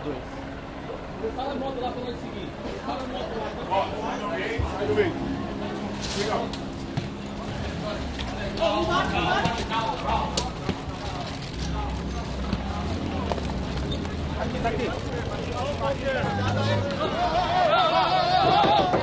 Fala a moto lá pra nós seguir. Fala a moto lá. Ó, sai do meio. Legal. Aqui, tá aqui.